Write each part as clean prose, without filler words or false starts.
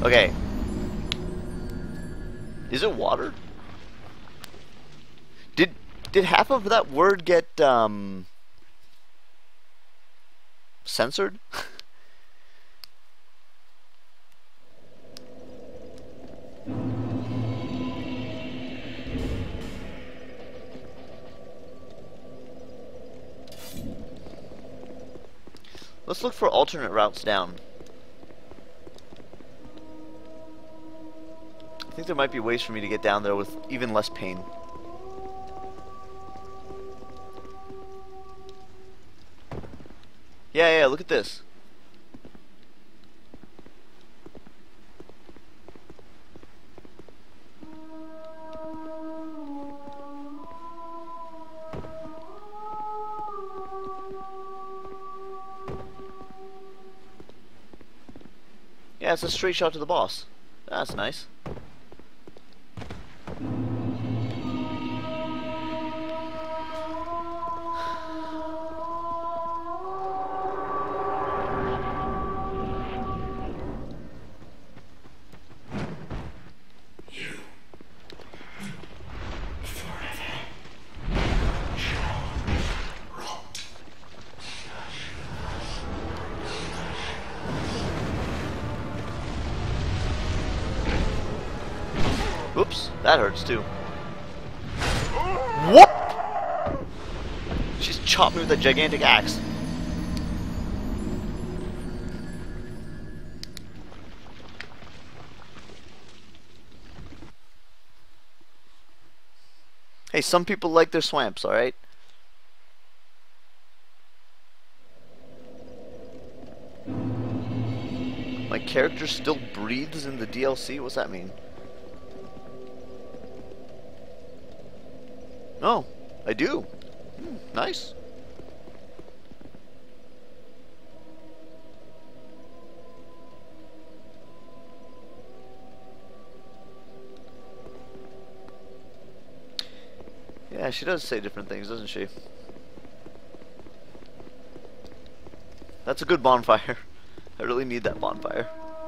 Okay. Is it water? Did half of that word get censored? Let's look for alternate routes down. I think there might be ways for me to get down there with even less pain. Yeah, look at this. Yeah, it's a straight shot to the boss. That's nice. Oops, that hurts too. Whoop! She's chopped me with a gigantic axe. Hey, some people like their swamps, alright? My character still breathes in the DLC? What's that mean? Oh, I do. Nice. Yeah, she does say different things, doesn't she? That's a good bonfire. I really need that bonfire.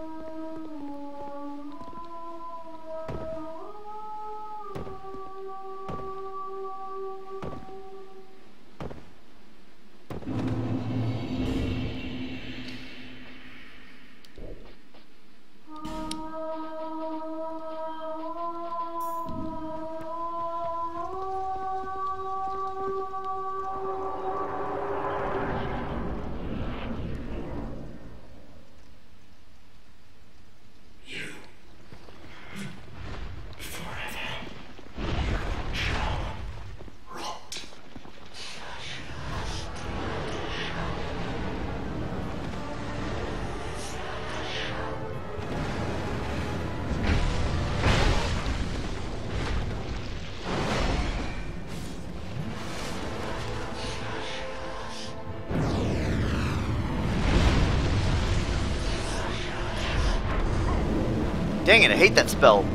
Dang it, I hate that spell.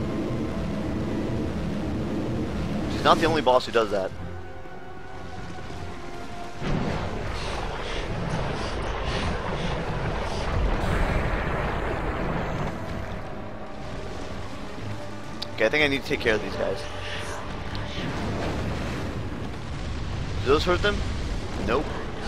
She's not the only boss who does that. Okay, I think I need to take care of these guys. Do those hurt them? Nope.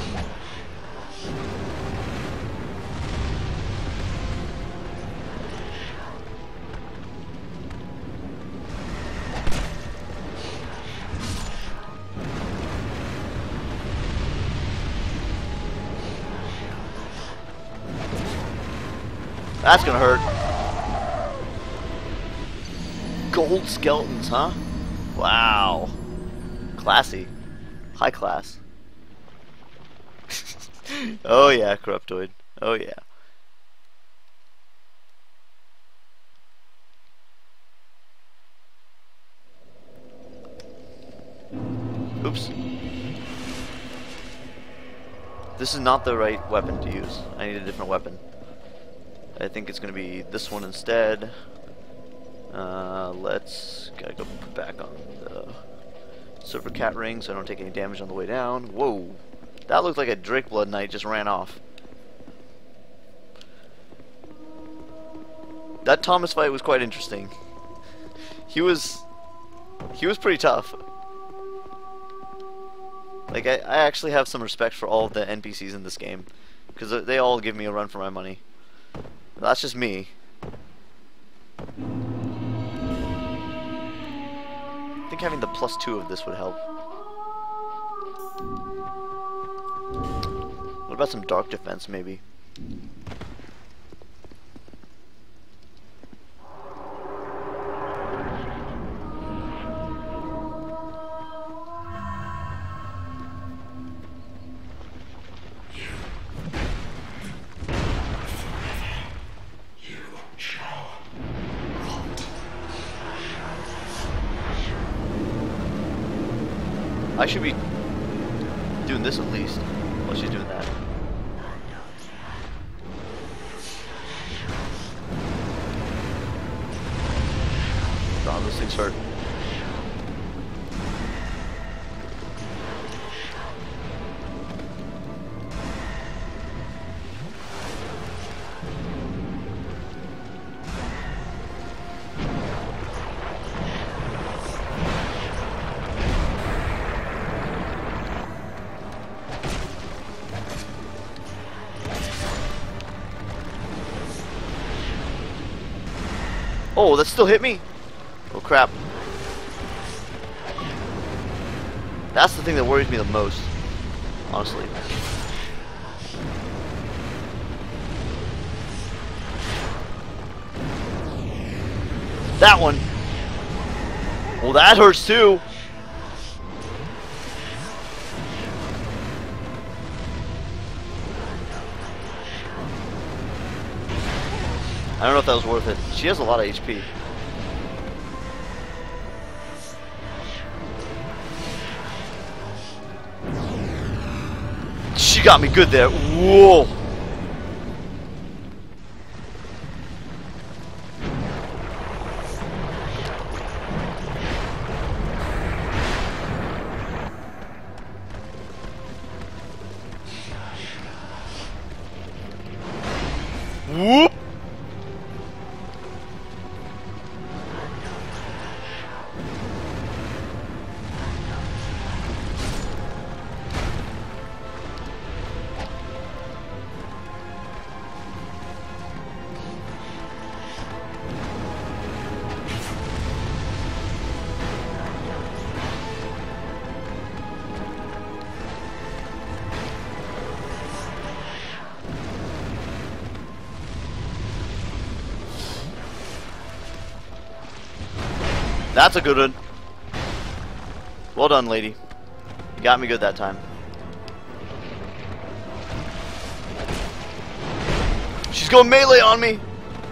That's gonna hurt. Gold skeletons, huh? Wow. Classy. High class. Oh yeah, Corruptoid. Oh yeah. Oops. This is not the right weapon to use. I need a different weapon. I think it's gonna be this one instead. Let's gotta go put back on the silver cat ring so I don't take any damage on the way down. Whoa, that looked like a Drake Blood Knight just ran off. That Thomas fight was quite interesting. He was pretty tough. Like, I actually have some respect for all of the NPCs in this game, because they all give me a run for my money. That's just me. I think having the +2 of this would help. What about some dark defense, maybe? I should be doing this at least, while she's doing that. God, those things hurt. Oh, that still hit me? Oh crap. That's the thing that worries me the most, honestly. That one. Well, that hurts too. I don't know if that was worth it. She has a lot of HP. She got me good there. Whoa. Whoop. That's a good one. Well done, lady. You got me good that time. She's going melee on me.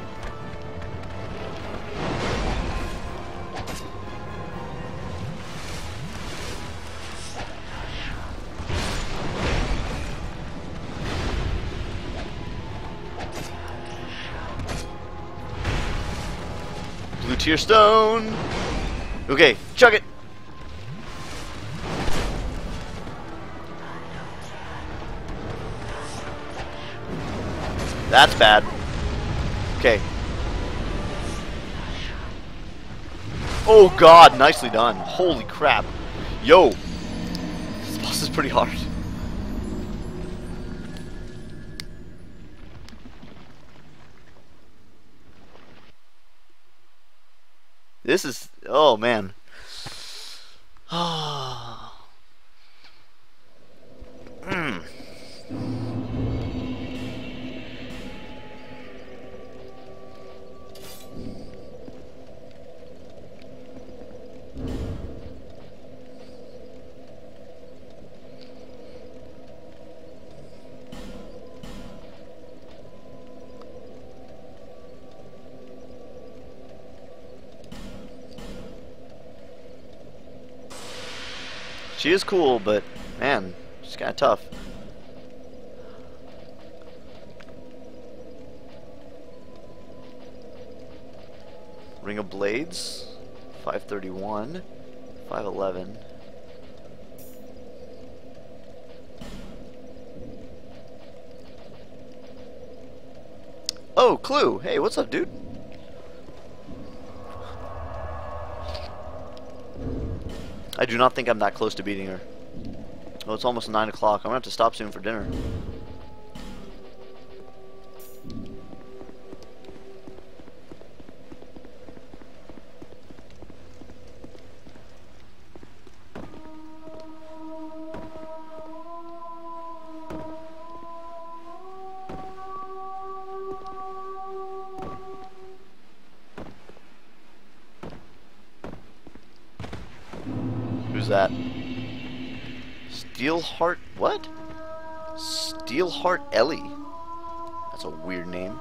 Blue tier stone. Okay, chug it. That's bad. Okay. Oh god, nicely done. Holy crap. Yo. This boss is pretty hard. This is, oh man. She is cool, but man, she's kind of tough. Ring of Blades, 531, 511. Oh, Clue. Hey, what's up, dude? I do not think I'm that close to beating her. Well, it's almost 9 o'clock. I'm gonna have to stop soon for dinner. Who's that? Steelheart, what? Steelheart Ellie. That's a weird name.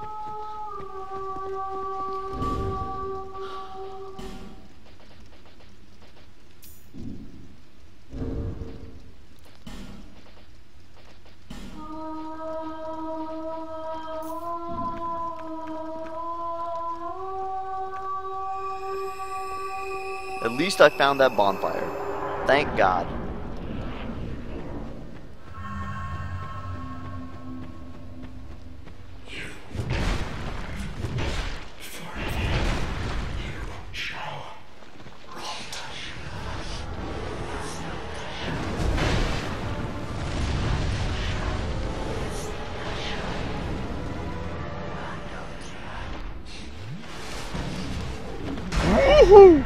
At least I found that bonfire. Thank God. Woohoo!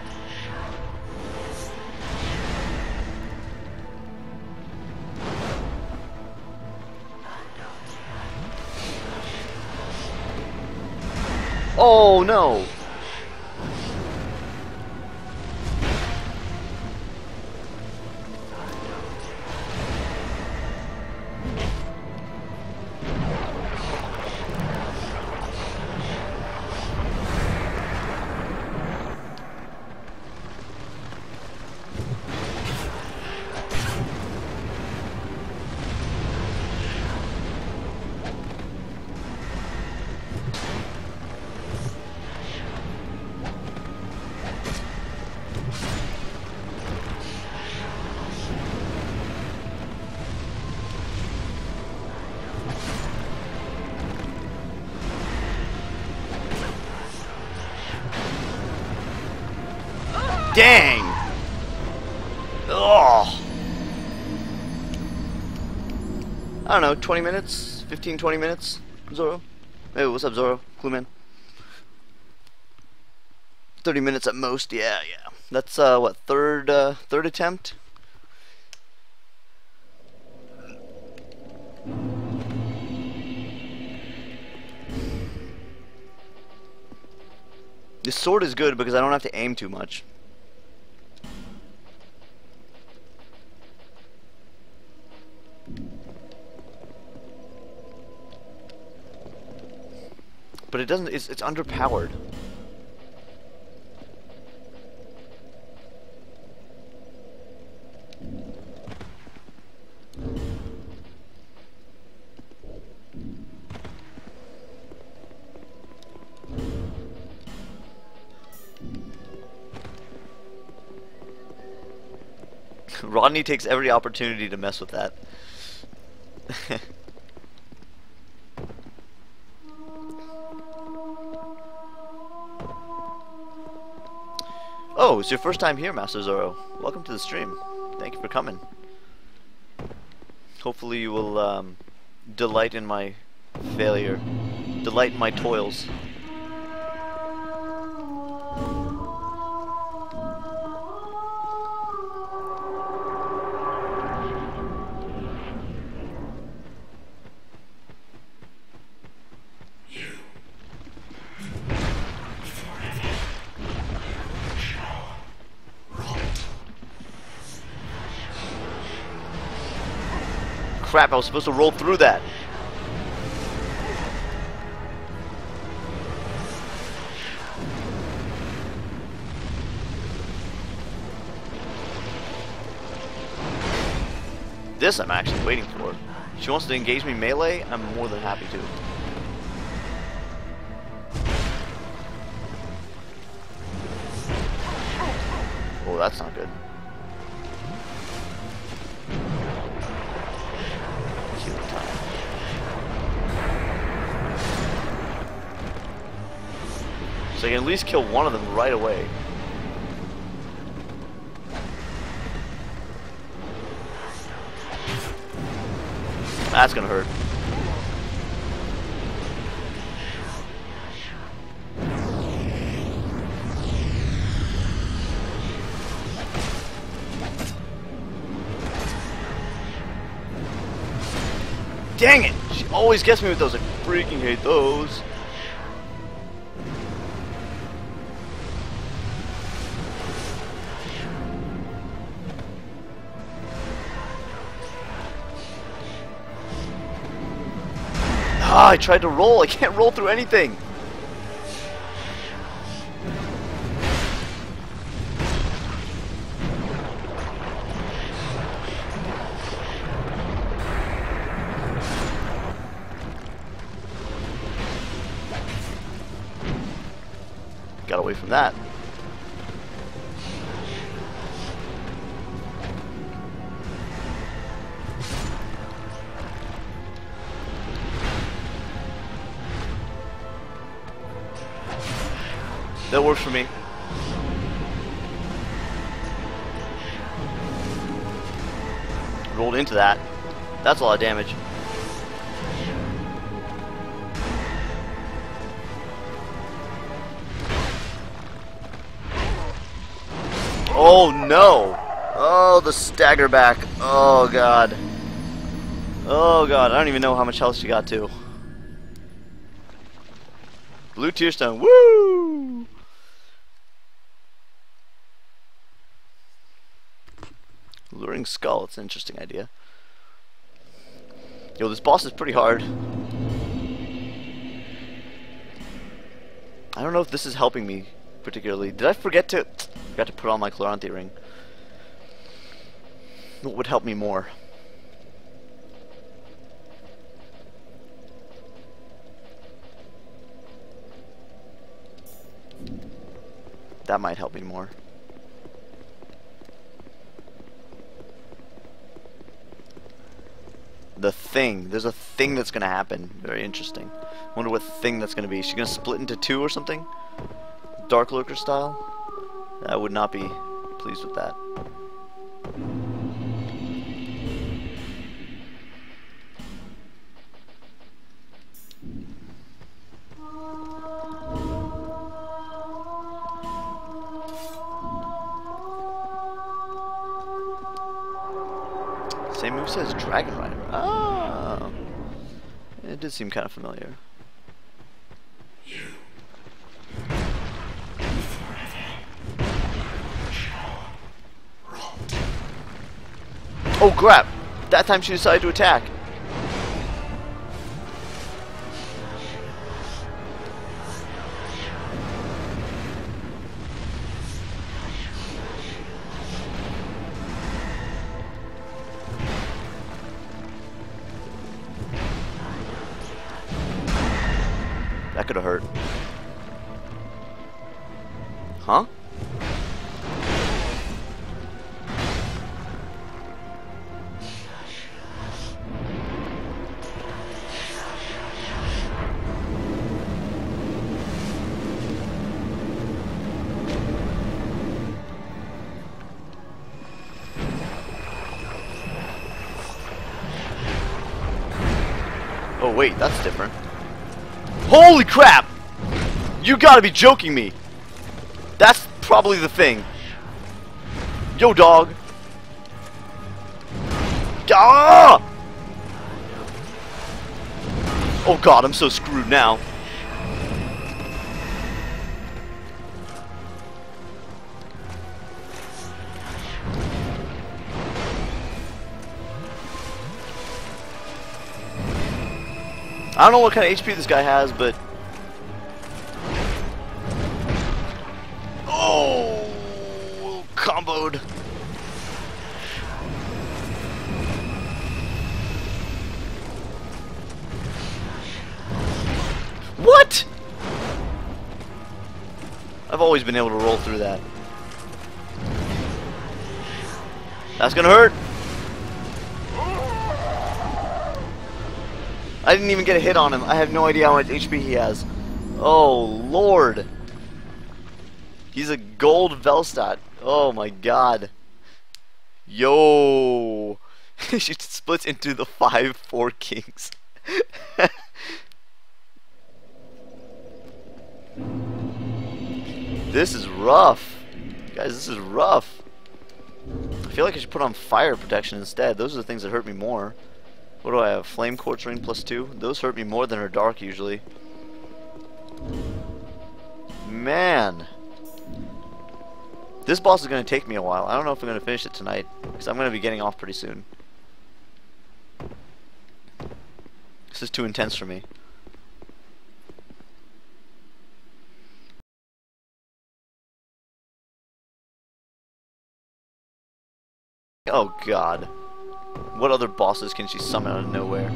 Oh no! Dang! Ugh! I don't know, 20 minutes? 15, 20 minutes? Zoro? Hey, what's up, Zoro? Clueman? 30 minutes at most, yeah. That's, what, third attempt? This sword is good because I don't have to aim too much. But it doesn't, it's underpowered. Rodney takes every opportunity to mess with that. Oh, it's your first time here, Master Zoro. Welcome to the stream. Thank you for coming. Hopefully you will delight in my failure. Delight in my toils. Crap, I was supposed to roll through that. This I'm actually waiting for. If she wants to engage me melee, I'm more than happy to. Oh, that's not good. So I can at least kill one of them right away. That's gonna hurt. Dang it! She always gets me with those. I freaking hate those. Ah, I tried to roll. I can't roll through anything. Got away from that. That works for me. Rolled into that. That's a lot of damage. Oh no! Oh, the stagger back. Oh god. Oh god, I don't even know how much health she got to. Blue tear stone. Woo! Luring skull. It's an interesting idea. Yo, this boss is pretty hard. I don't know if this is helping me particularly. Did I forgot to put on my Chloranthy ring? What would help me more? That might help me more. The thing. There's a thing that's gonna happen. Very interesting. Wonder what thing that's gonna be. Is she gonna split into two or something? Dark Lurker style? I would not be pleased with that. Same moveset as Dragon Rider. Oh, it did seem kind of familiar. Oh crap! That time she decided to attack. That could have hurt. Huh? Oh wait, that's different. Holy crap! You gotta be joking me! That's probably the thing. Yo, dog! Ah! Oh god, I'm so screwed now. I don't know what kind of HP this guy has, but... Oh! Comboed. What? I've always been able to roll through that. That's gonna hurt. I didn't even get a hit on him. I have no idea how much HP he has. Oh, Lord. He's a gold Velstadt. Oh, my God. Yo. She splits into the 5-4 kings. This is rough. Guys, this is rough. I feel like I should put on fire protection instead. Those are the things that hurt me more. What do I have? Flame Quartz Ring +2? Those hurt me more than her dark usually. Man. This boss is going to take me a while. I don't know if I'm going to finish it tonight, because I'm going to be getting off pretty soon. This is too intense for me. Oh god. What other bosses can she summon out of nowhere?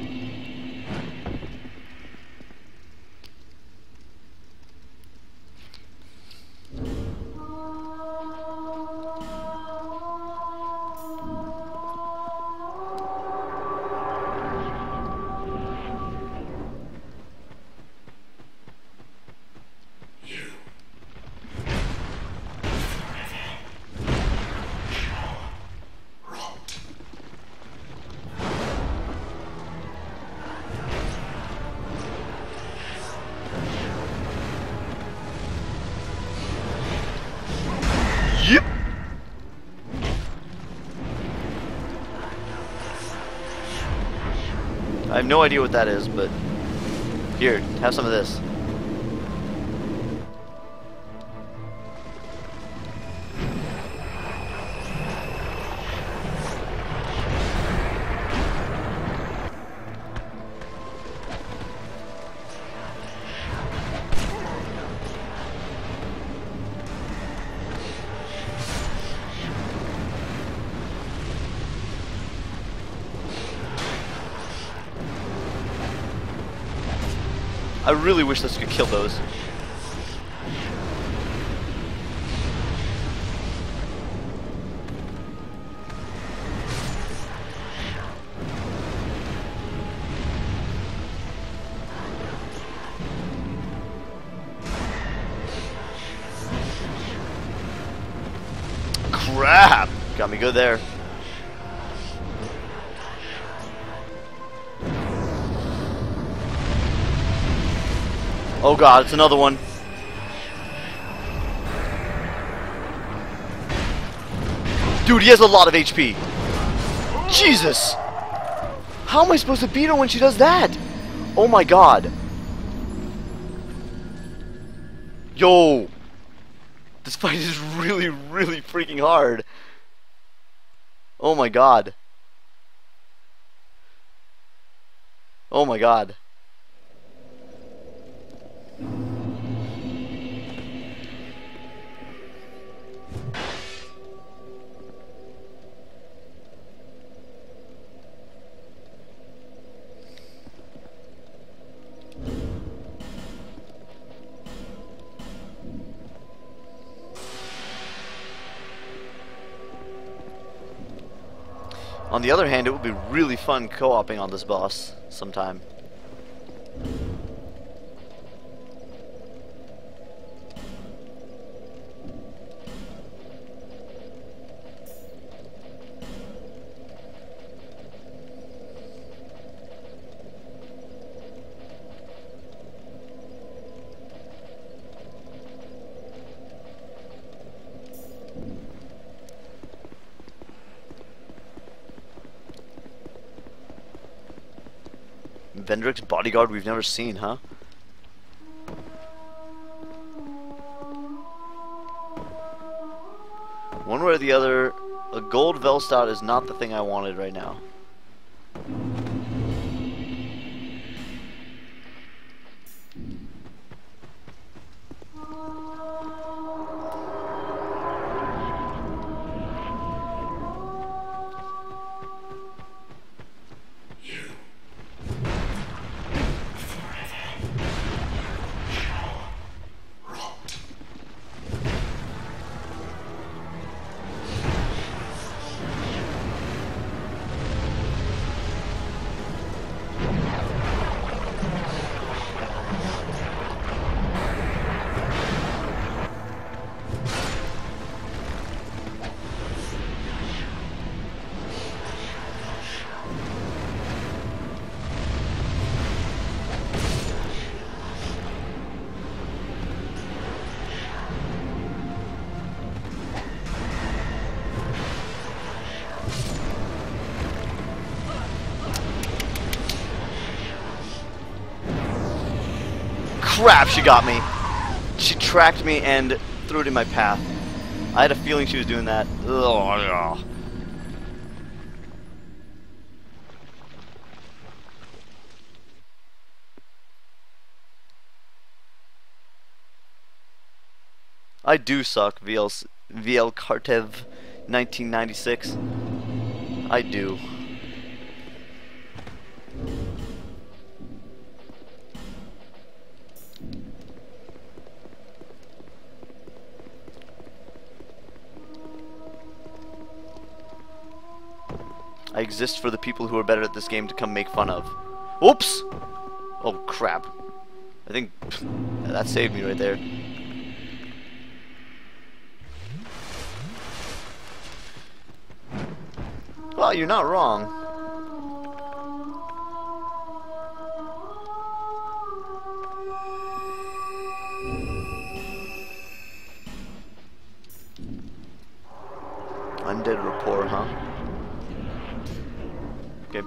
Yep. I have no idea what that is, but here, have some of this. I really wish this could kill those. Crap! Got me good there. Oh god, it's another one. Dude, he has a lot of HP. Jesus! How am I supposed to beat her when she does that? Oh my god. Yo! This fight is really, really freaking hard. Oh my god. Oh my god. On the other hand, it would be really fun co-oping on this boss sometime. Vendrick's bodyguard we've never seen, huh? One way or the other, a gold Velstadt is not the thing I wanted right now. crap, she got me. She tracked me and threw it in my path. I had a feeling she was doing that. Ugh. I do suck, VL Kartev 1996. I do. I exist for the people who are better at this game to come make fun of. Oops! Oh crap. I think that saved me right there. Well, you're not wrong. Undead rapport, huh? Okay.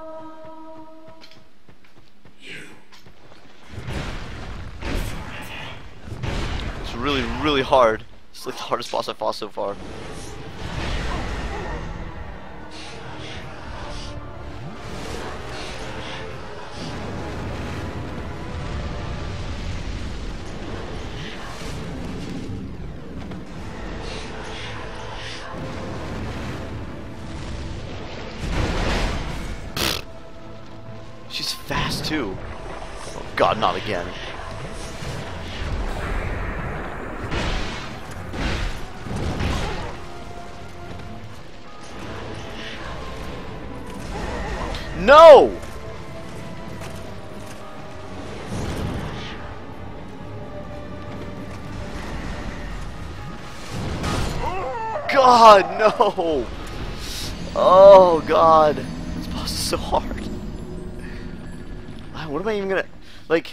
It's really, really hard. It's like the hardest boss I've fought so far. She's fast too. Oh god, not again. No! God, no! Oh god. This boss is so hard. What am I even gonna, like,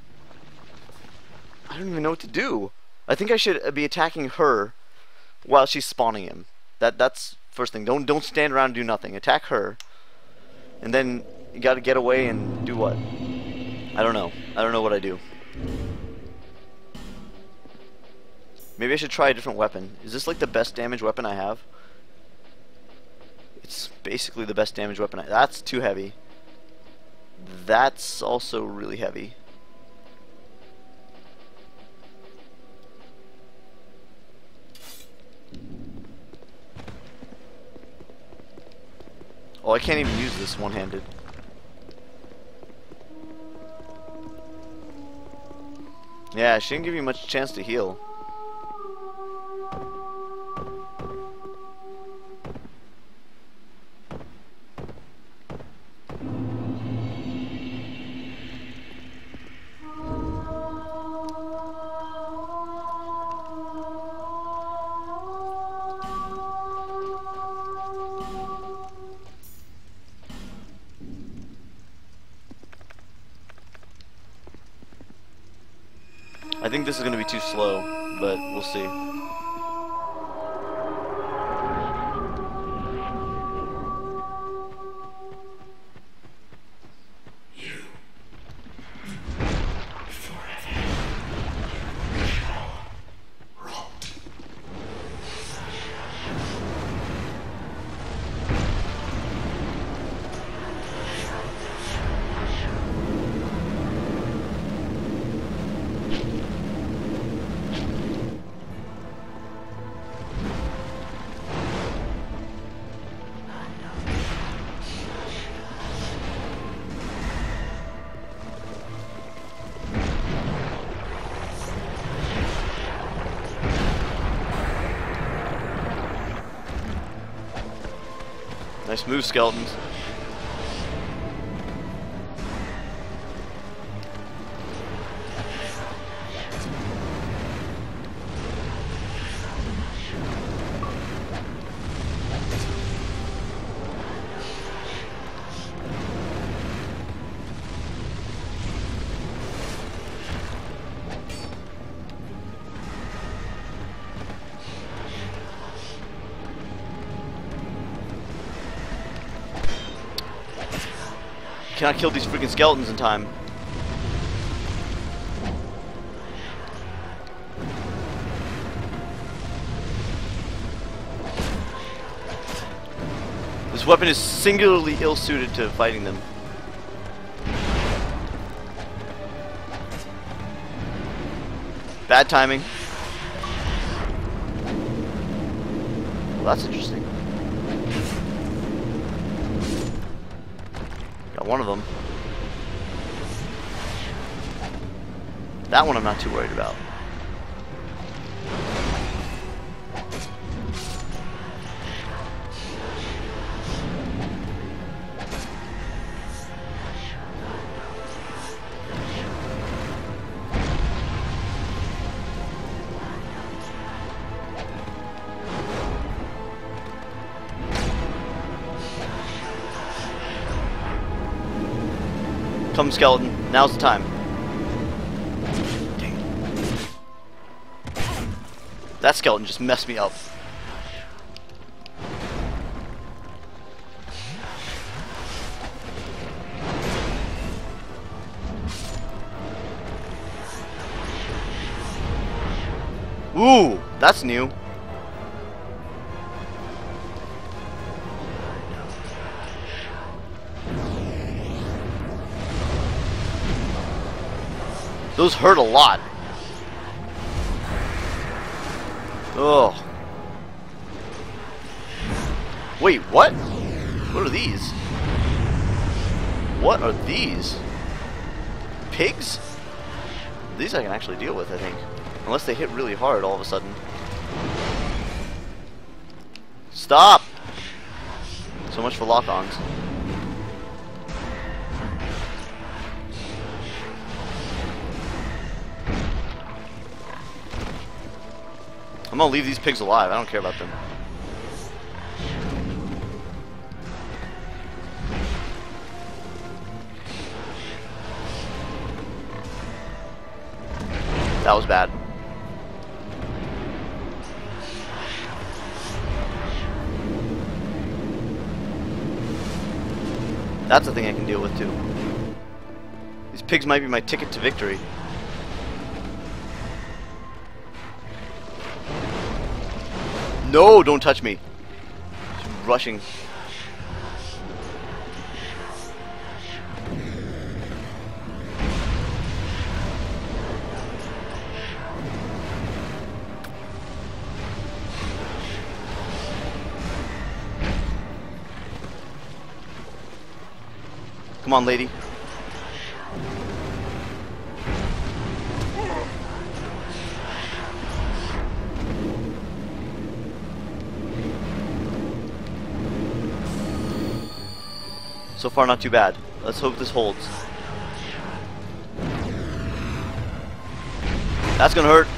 I don't even know what to do. I think I should be attacking her while she's spawning him. That's first thing. Don't stand around and do nothing. Attack her. And then you gotta get away and do what? I don't know. I don't know what I do. Maybe I should try a different weapon. Is this like the best damage weapon I have? It's basically the best damage weapon that's too heavy. That's also really heavy. Oh, I can't even use this one-handed. Yeah, she didn't give you much chance to heal. I think this is going to be too slow, but we'll see. Nice move, skeletons. Cannot kill these freaking skeletons in time. This weapon is singularly ill-suited to fighting them. Bad timing. Well, that's interesting. Got one of them. That one I'm not too worried about. Come, skeleton. Now's the time. Dang. That skeleton just messed me up. Ooh, that's new. Those hurt a lot. Oh. Wait, what? What are these? What are these? Pigs? These I can actually deal with, I think. Unless they hit really hard all of a sudden. Stop! So much for lock-ons. I'm gonna leave these pigs alive. I don't care about them. That was bad. That's a thing I can deal with too. These pigs might be my ticket to victory. No, don't touch me. She's rushing. Come on, lady. So far, not too bad. Let's hope this holds. That's gonna hurt.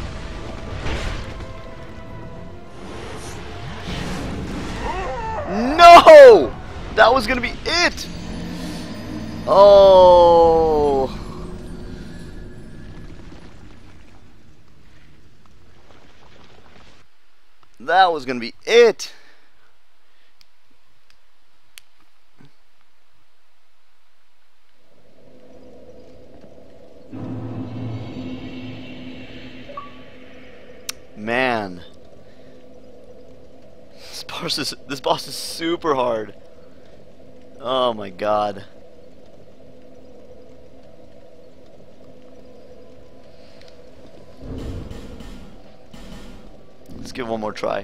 No! That was gonna be it! Oh. That was gonna be it. Man, this boss is super hard. Oh my god. Let's give it one more try.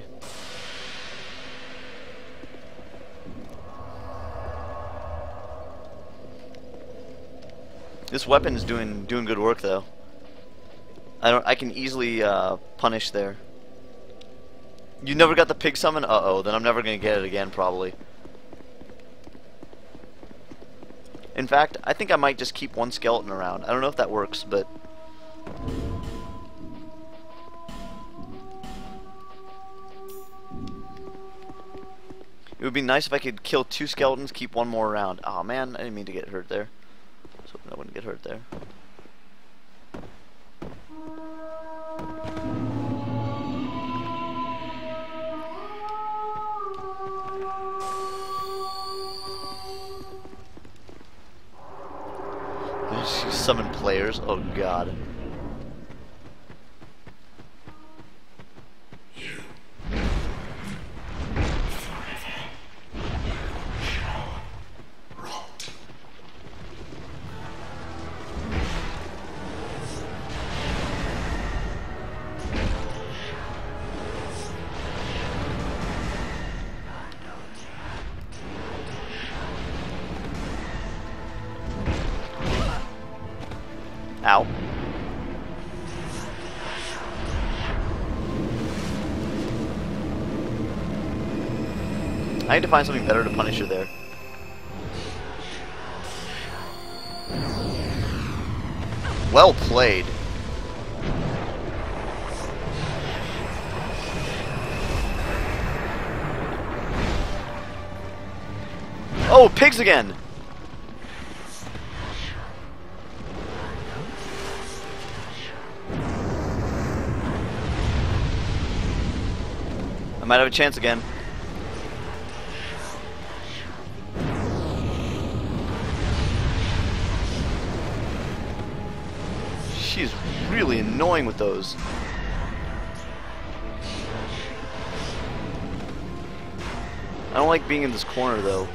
This weapon is doing good work though. I can easily punish there. You never got the pig summon? Uh-oh, then I'm never gonna get it again probably. In fact, I think I might just keep one skeleton around. I don't know if that works, but it would be nice if I could kill 2 skeletons, keep one more around. Oh man, I didn't mean to get hurt there. I was hoping I wouldn't get hurt there. Summon players? Oh god. Ow. I need to find something better to punish her there. Well played. Oh, pigs again! I might have a chance again. She's really annoying with those. I don't like being in this corner though.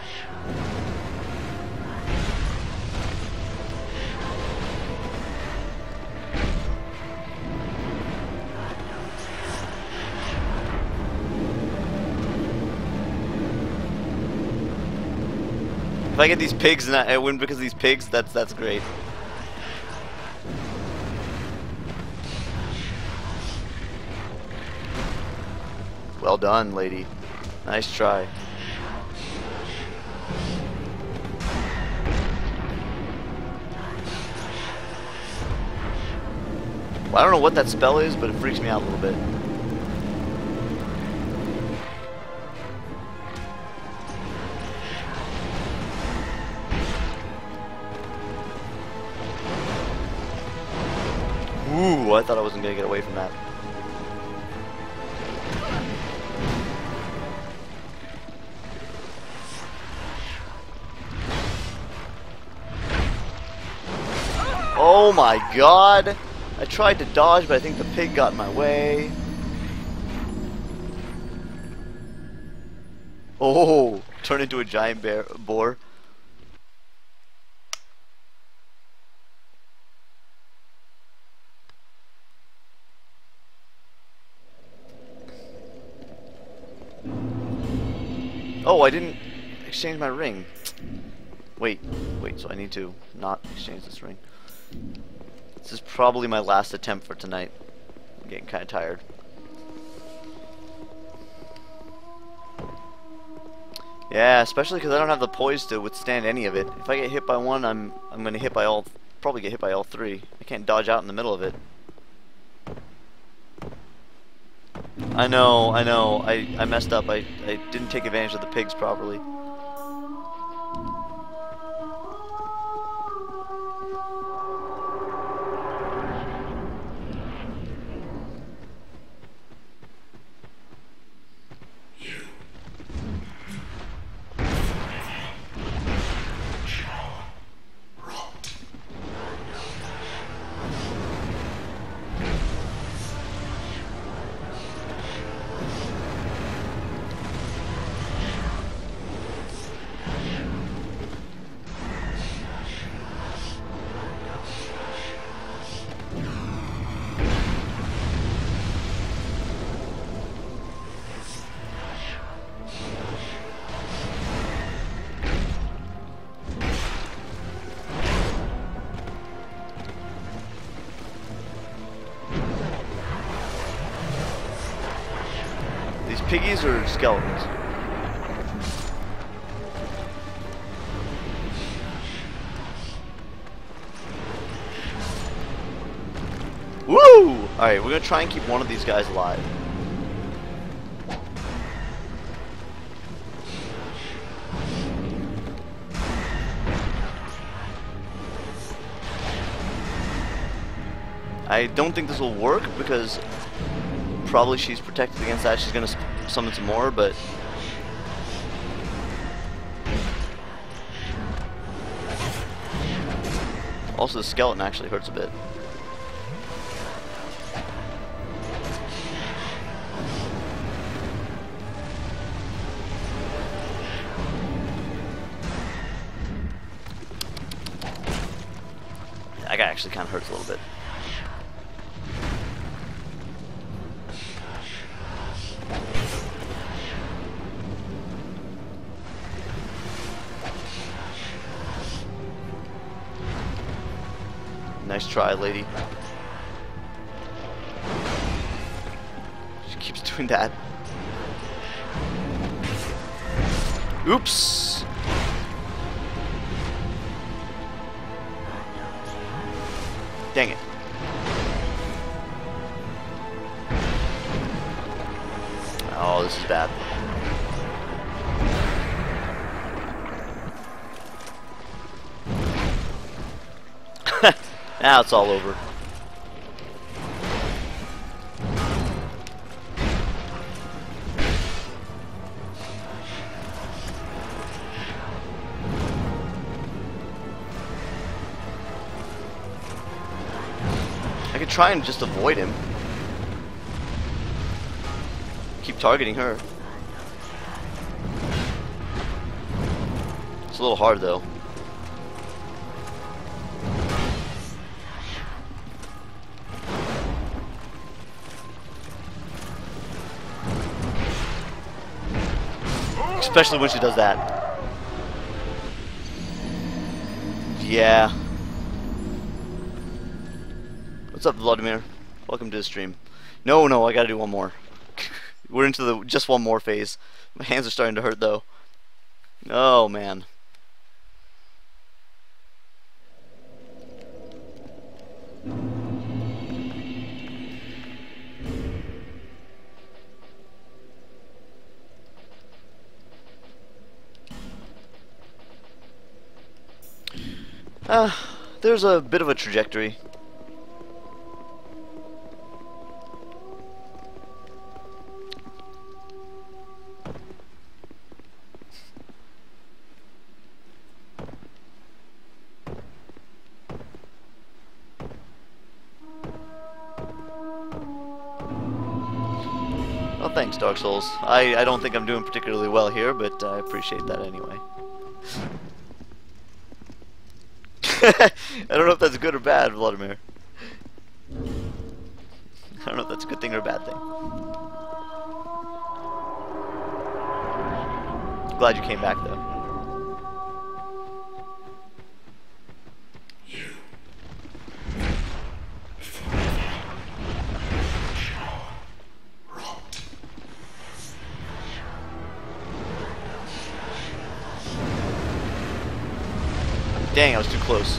If I get these pigs and I win because of these pigs, that's great. Well done, lady. Nice try. Well, I don't know what that spell is, but it freaks me out a little bit. Ooh, I thought I wasn't gonna get away from that. Oh my god! I tried to dodge, but I think the pig got in my way. Oh, turned into a giant boar. Oh, I didn't exchange my ring. Wait, so I need to not exchange this ring. This is probably my last attempt for tonight. I'm getting kind of tired. Yeah, especially because I don't have the poise to withstand any of it. If I get hit by one, I'm gonna hit by all. Probably get hit by all three. I can't dodge out in the middle of it. I know. I messed up. I didn't take advantage of the pigs properly. Piggies or skeletons? Woo! Alright, we're gonna try and keep one of these guys alive. I don't think this will work because probably she's protected against that. She's gonna summon some more, but also the skeleton actually hurts a bit. That guy actually kind of hurts a little bit. Nice try, lady. She keeps doing that. Oops! Dang it. Oh, this is bad. Now it's all over. I could try and just avoid him. Keep targeting her. It's a little hard though. Especially when she does that. Yeah. What's up, Vladimir? Welcome to the stream. No, I gotta do one more. We're into the just one more phase. My hands are starting to hurt though. Oh man. There's a bit of a trajectory. Well, thanks, Dark Souls. I don't think I'm doing particularly well here, but I appreciate that anyway. I don't know if that's good or bad, Vladimir. I don't know if that's a good thing or a bad thing. Glad you came back, though. Dang, I was too close.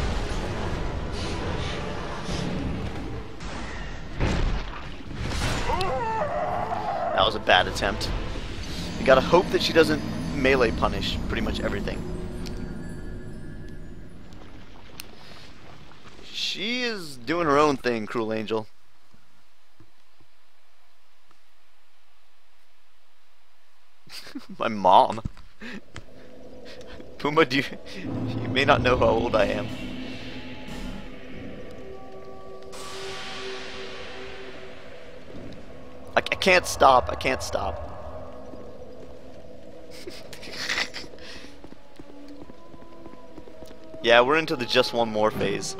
That was a bad attempt. You gotta hope that she doesn't melee punish pretty much everything. She is doing her own thing, Cruel Angel. My mom. Puma, you may not know how old I am. I can't stop. I can't stop. Yeah, we're into the just one more phase.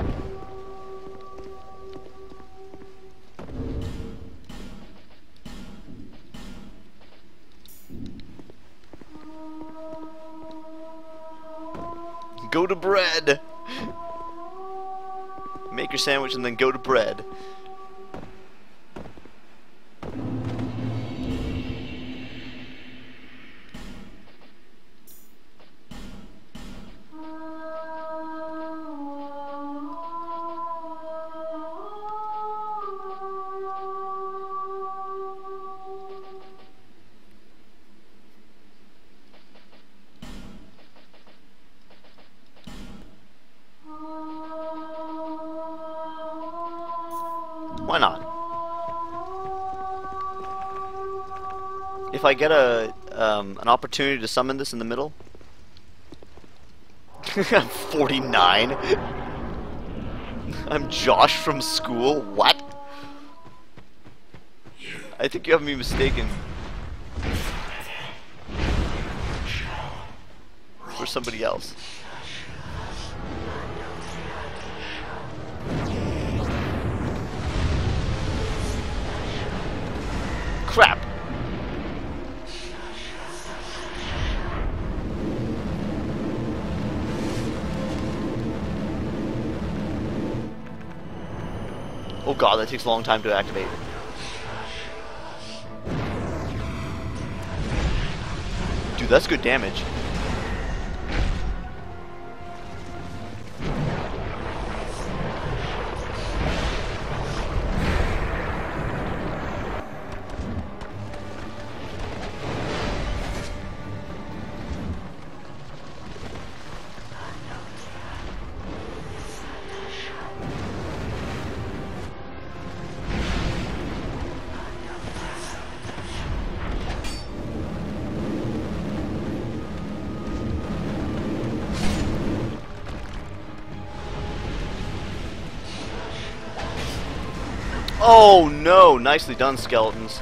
Go to bread! Make your sandwich and then go to bread. Why not? If I get an opportunity to summon this in the middle. I'm 49. I'm Josh from school. What? I think you have me mistaken for somebody else. Crap! Oh god, that takes a long time to activate. Dude, that's good damage. Oh no! Nicely done, skeletons.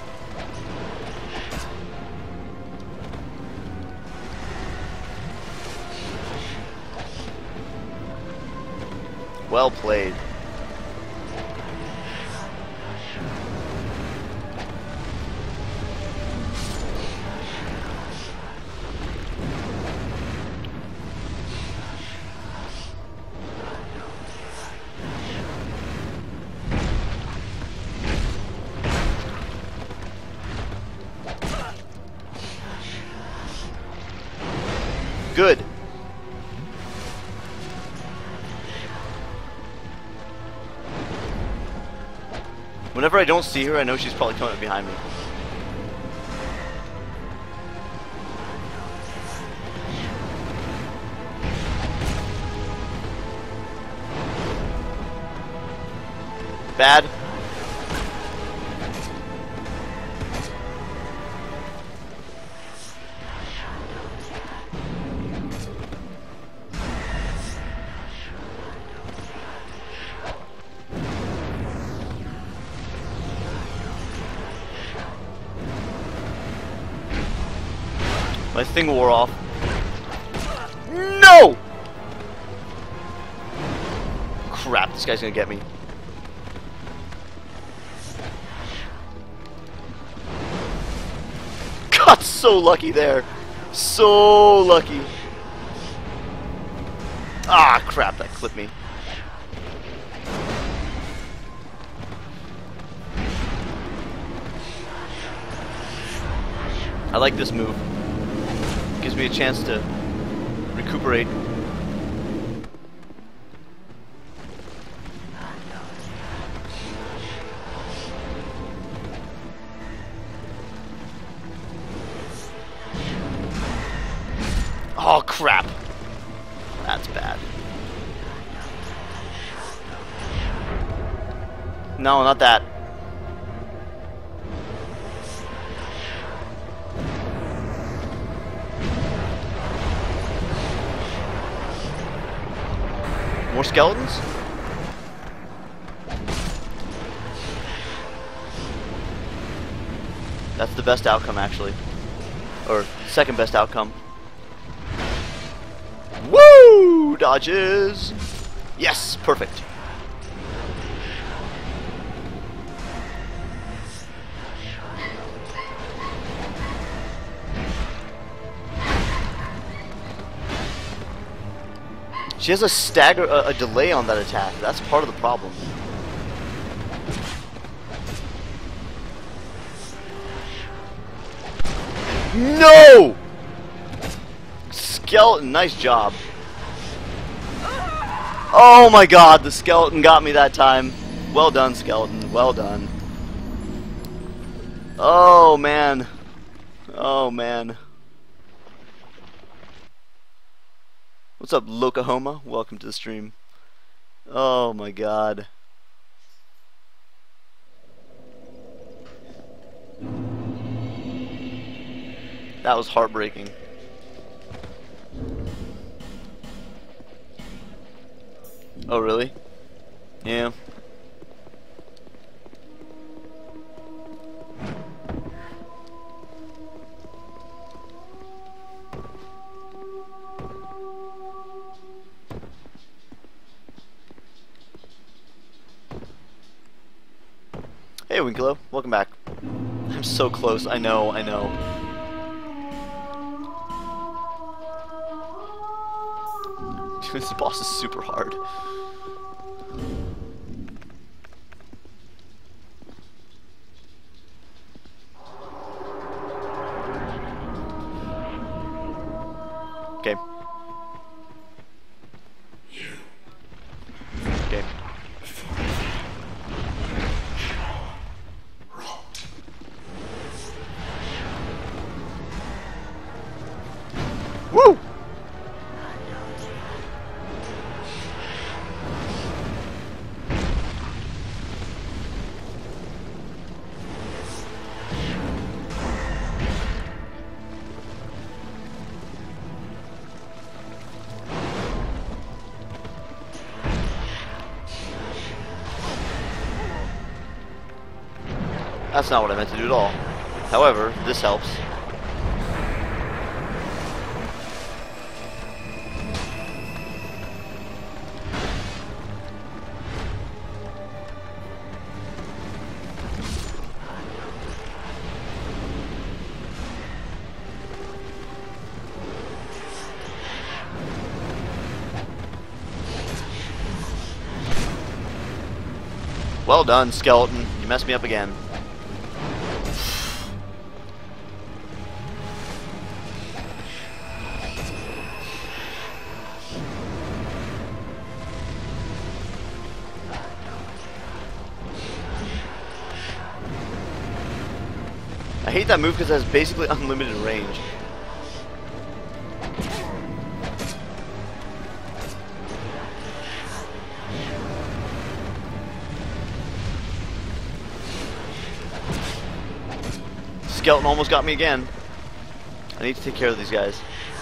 Well played. Good. Whenever I don't see her, I know she's probably coming up behind me. Bad. My thing wore off. No! Crap, this guy's gonna get me. Got so lucky there. So lucky. Ah, crap, that clipped me. I like this move. Gives me a chance to recuperate. Oh crap. That's bad. No, not that. More skeletons? That's the best outcome, actually. Or second best outcome. Woo! Dodges! Yes! Perfect. She has a delay on that attack. That's part of the problem. No! Skeleton, nice job. Oh my god, the skeleton got me that time. Well done, skeleton. Well done. Oh man. Oh man. What's up, Lokahoma? Welcome to the stream. Oh my god. That was heartbreaking. Oh really? Yeah. Hey Winklow, welcome back. I'm so close, I know, I know. This boss is super hard. That's not what I meant to do at all. However, this helps. Well done, skeleton. You messed me up again. I hate that move because it has basically unlimited range. Skeleton almost got me again. I need to take care of these guys.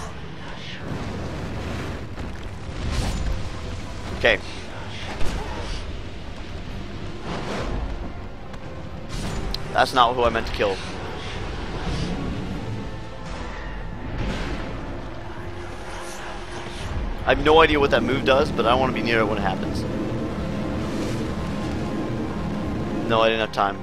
Okay. That's not who I meant to kill. I have no idea what that move does, but I don't want to be near it when it happens. No, I didn't have time.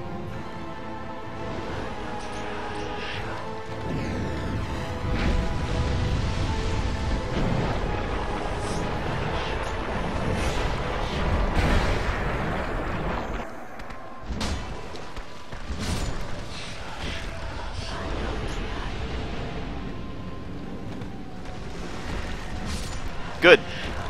Good.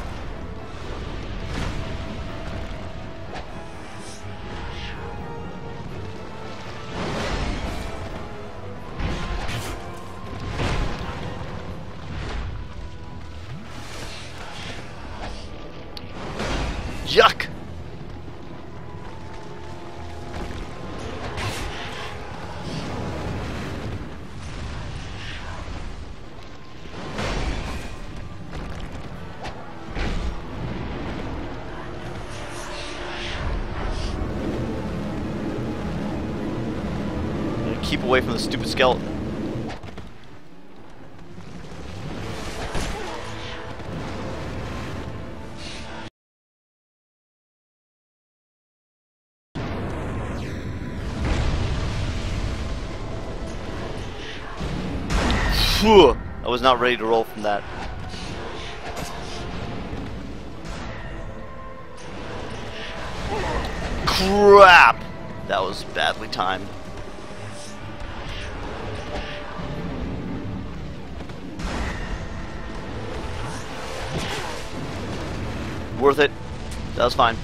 Yuck! Keep away from the stupid skeleton. Phew, I was not ready to roll from that. Crap! That was badly timed. Worth it. That was fine.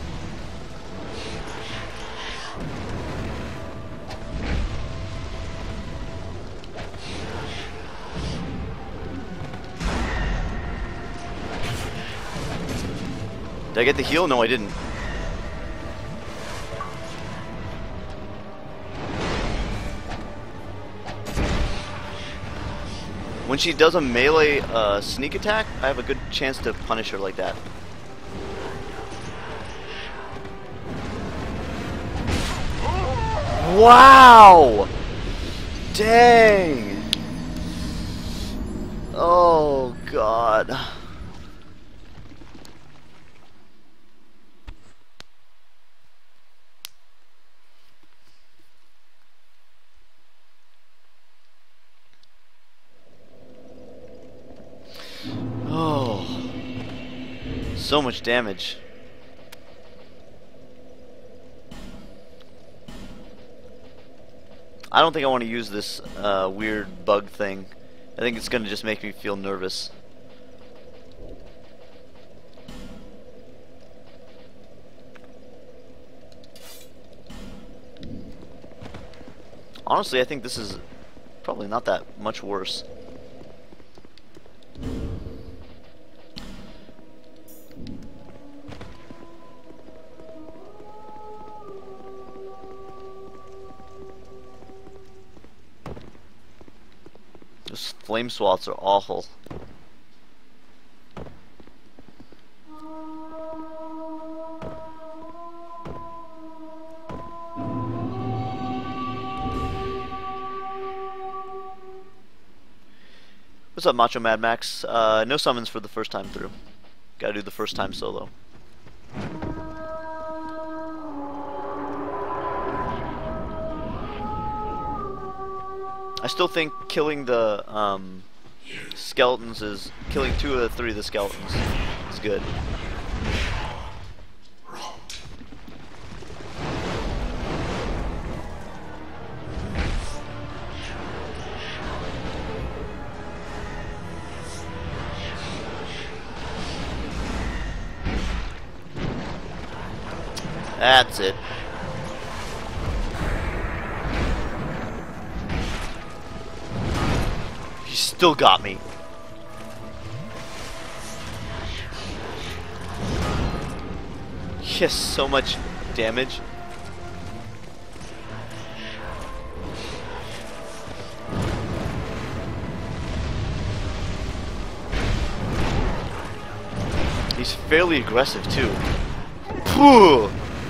Did I get the heal? No, I didn't. When she does a melee sneak attack, I have a good chance to punish her like that. Wow! Dang! Oh, God. Oh. So much damage. I don't think I want to use this weird bug thing. I think it's going to just make me feel nervous. Honestly, I think this is probably not that much worse. Those flame swaths are awful. What's up, Macho Mad Max? No summons for the first time through. Gotta do the first time solo. I still think killing the skeletons is... killing 2 of the 3 of the skeletons is good. That's it. He still got me. Yes, so much damage. He's fairly aggressive too. Phew.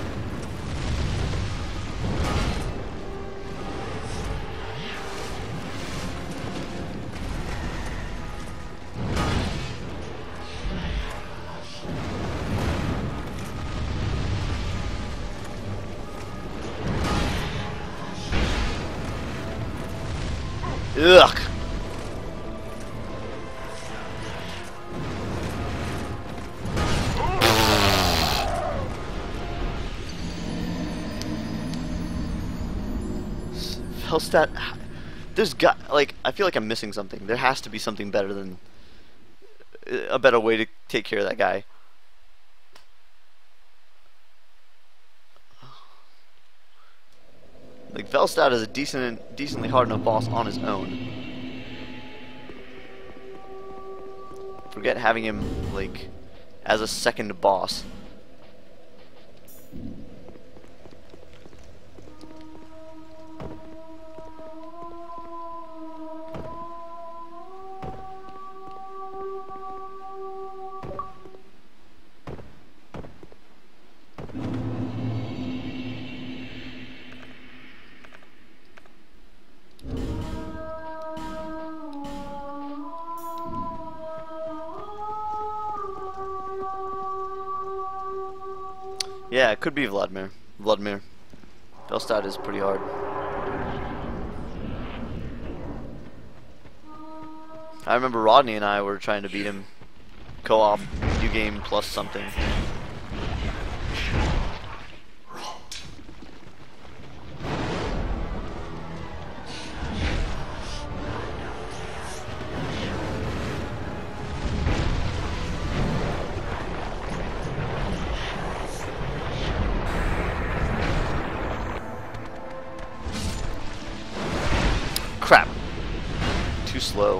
Ugh. Hellstat. There's got, like, I feel like I'm missing something. There has to be something better than a better way to take care of that guy. Like, Velstad is a decently hard enough boss on his own. Forget having him, like, as a second boss. Yeah, it could be Vladimir. Velstad is pretty hard. I remember Rodney and I were trying to beat him co-op, new game plus something. Crap. Too slow.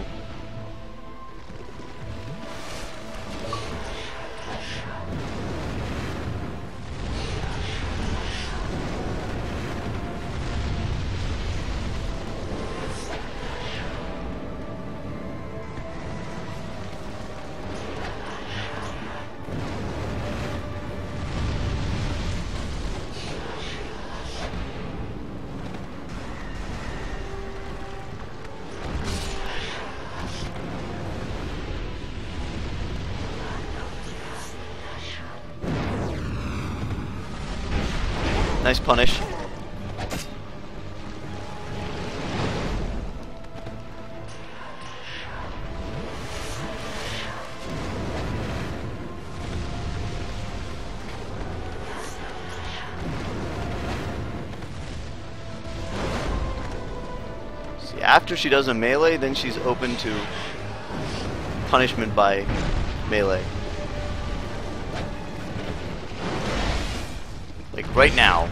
Nice punish. See, after she does a melee, then she's open to punishment by melee. Like right now.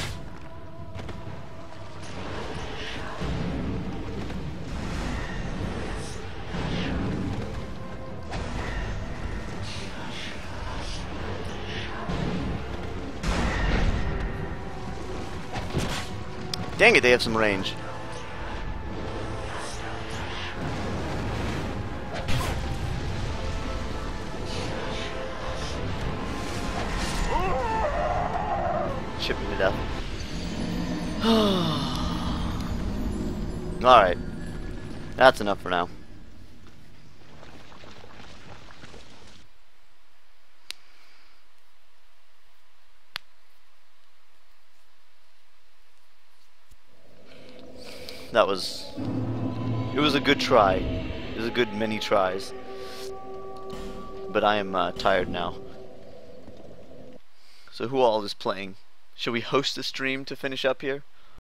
Dang it, they have some range. Chip me to death. Alright. That's enough for now. That was... It was a good try. It was a good many tries. But I am tired now. So who all is playing? Should we host the stream to finish up here?